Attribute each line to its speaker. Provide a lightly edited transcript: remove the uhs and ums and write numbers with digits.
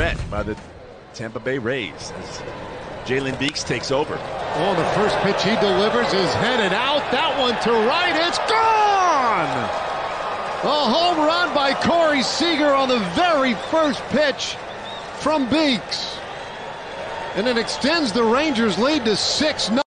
Speaker 1: set by the Tampa Bay Rays as Jalen Beeks takes over.
Speaker 2: Oh, the first pitch he delivers is headed out. That one to right. It's gone! A home run by Corey Seager on the very first pitch from Beeks. And it extends the Rangers' lead to 6-0.